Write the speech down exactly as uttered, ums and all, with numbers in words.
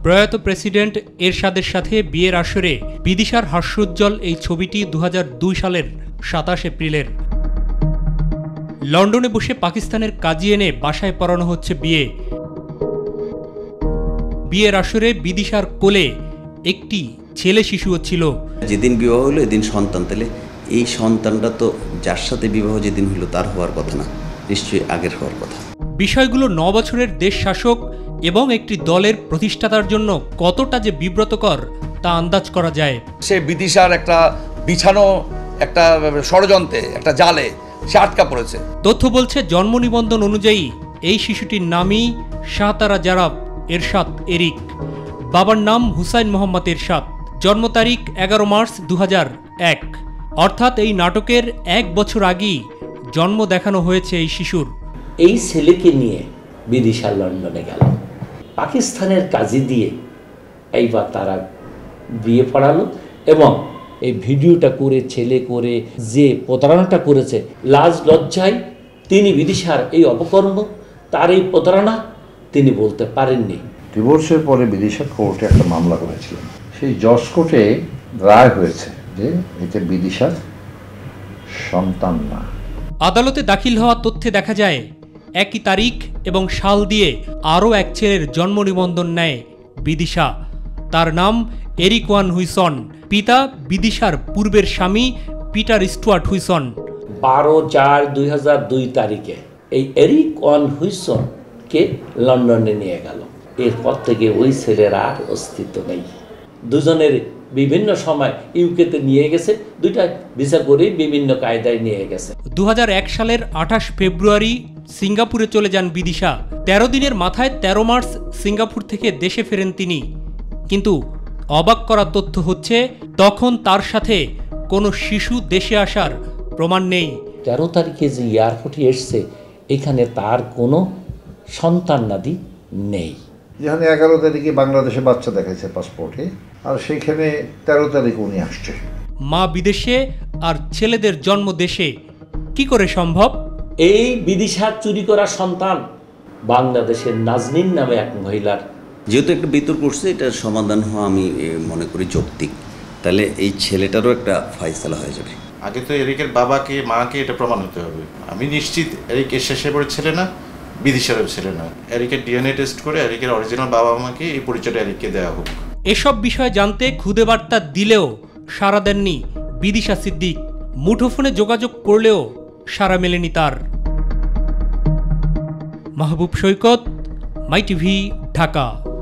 প্রয়াত প্রেসিডেন্ট এরশাদের সাথে বিয়ের আসরে বিদিশার হাস্যোজ্জ্বল এই ছবিটি দু হাজার দুই সালের সাতাশ এপ্রিলের। লন্ডনে বসে পাকিস্তানের কাজী এনে বাসায় পড়ানো হচ্ছে বিয়ে। বিয়ের আসরে বিদিশার কোলে একটি ছেলে শিশুও ছিল। যেদিন বিবাহ হলো এদিন সন্তান, তাহলে এই সন্তানটা তো যার সাথে বিবাহ যেদিন হলো তার হওয়ার কথা না, নিশ্চয়ই আগের হওয়ার কথা। বিষয়গুলো ন বছরের দেশ শাসক এবং একটি দলের প্রতিষ্ঠাতার জন্য কতটা যে বিব্রতকর তা আন্দাজ করা যায়। সে বিদিশার একটা বিছানো একটা ষড়যন্ত্রে, একটা জালে সে আটকা পড়েছে। তথ্য বলছে জন্ম নিবন্ধন অনুযায়ী এই শিশুটির নামই শাহতারা জারাব এরশাদ এরিক। বাবার নাম হুসাইন মোহাম্মদ এরশাদ। জন্ম তারিখ এগারো মার্চ দু হাজার এক, অর্থাৎ এই নাটকের এক বছর আগেই জন্ম দেখানো হয়েছে এই শিশুর। এই ছেলেকে নিয়ে বিদিশা লন্ডনে গেল, পাকিস্তানের কাজী দিয়ে এইবার তারা বিয়ে পড়ালো এবং এই ভিডিওটা করে ছেলে করে যে প্রতারণাটা করেছে, লাজ লজ্জায় তিনি বিদিশার এই অপকর্ম, তার এই প্রতারণা তিনি বলতে পারেননি। ডিভোর্সের পরে বিদিশা কোর্টে একটা মামলা করেছিলেন। সেই জজ কোর্টে রায় হয়েছে যে এটা বিদিশার সন্তান না। আদালতে দাখিল হওয়া তথ্যে দেখা যায় একই তারিখ এবং সাল দিয়ে আরও এক ছেলের জন্ম নিবন্ধন নেয় বিদিশা। তার নাম এরিক ওয়ান হুইসন। পিতা বিদিশার পূর্বের স্বামী পিটার স্টুয়ার্ট হুইসন। বারো চার দুই হাজার দুই তারিখে এই এরিক ওয়ান হুইসনকে লন্ডনে নিয়ে গেল। এরপর থেকে ওই ছেলের আর অস্তিত্ব নেই। দুজনের বিভিন্ন সময় ইউকেতে নিয়ে গেছে, দুইটা ভিসা করেই বিভিন্ন কায়দায় নিয়ে গেছে। দু হাজার এক সালের আঠাশ ফেব্রুয়ারি সিঙ্গাপুরে চলে যান বিদিশা। তেরো দিনের মাথায় তেরো মার্চ সিঙ্গাপুর থেকে দেশে ফেরেন তিনি। কিন্তু অবাক করা তথ্য হচ্ছে তখন তার সাথে কোনো শিশু দেশে আসার প্রমাণ নেই। তেরো তারিখে যে এয়ারপোর্টে এসছে এখানে তার কোনো সন্তানাদি নেই। যেখানে এগারো তারিখে বাংলাদেশে বাচ্চা দেখাইছে পাসপোর্টে, আর সেখানে তেরো তারিখ উনি আসছে। মা বিদেশে আর ছেলেদের জন্ম দেশে, কি করে সম্ভব? এই বিদিশা চুরি করা সন্তান বাংলাদেশের নাজনীন নামে এক মহিলার। যেহেতু একটা বিতর্ক করছে, এটার সমাধান হওয়া আমি মনে করি যৌক্তিক। তাহলে এই ছেলেটারও একটা ফয়সালা হয়ে যাবে। আগে তো এরিকের বাবাকে মাকে এটা প্রমাণ হতে হবে। আমি নিশ্চিত এরিক শেষে পড়ে ছেলে না, বিদিশারও ছেলে না। এরিকের ডিএনএ টেস্ট করে এরিকের অরিজিনাল বাবা মাকে এই পরিচয়টা এরিককে দেওয়া হোক। এসব বিষয় জানতে খুদে বার্তা দিলেও সাড়া দেননি বিদিশা সিদ্দিক। মুঠোফোনে যোগাযোগ করলেও সাড়া মেলেনি তার। মাহবুব সৈকত, মাইটিভি, ঢাকা।